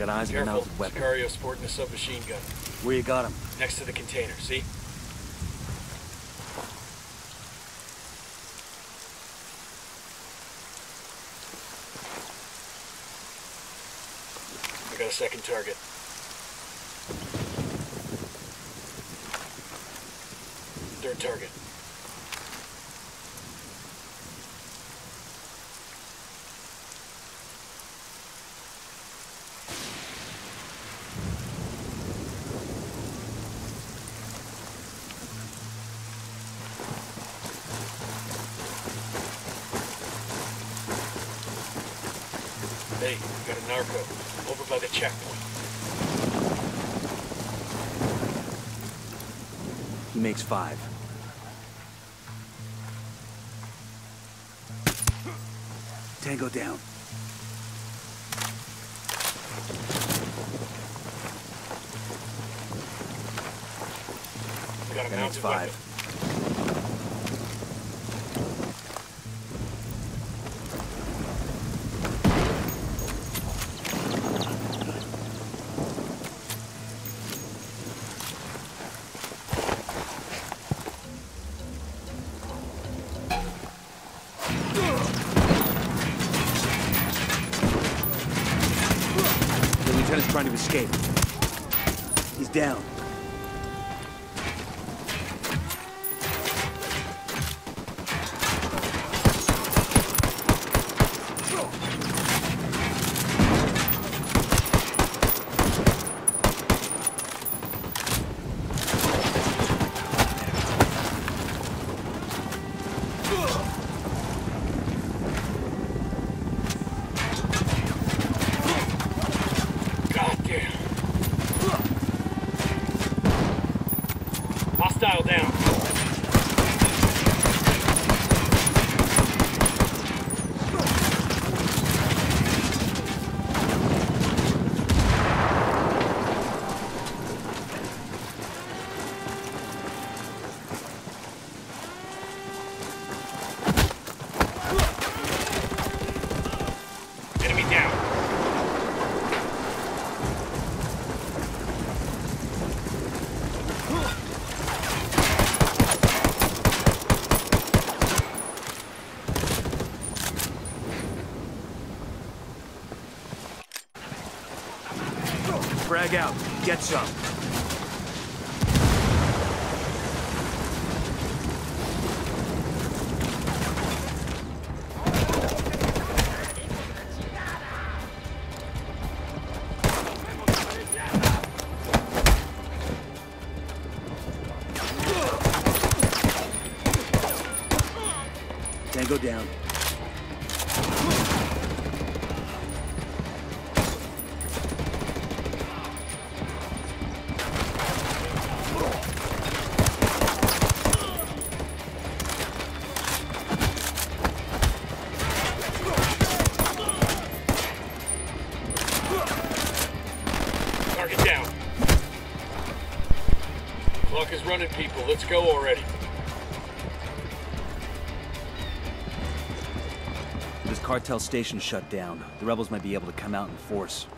got eyes on a Careful, mounted weapon. Sicario sporting a submachine gun. Where you got him? Next to the container, see? I got a second target. Third target. Hey, we got a narco over by the checkpoint. He makes 5. Tango down. We got a That makes mounted 5. weapon. The lieutenant's trying to escape. He's down. Hostile down. Enemy down. Frag out. Get some. Tango down. Target down. Clock is running, people. Let's go already. This cartel station shut down. The rebels might be able to come out in force.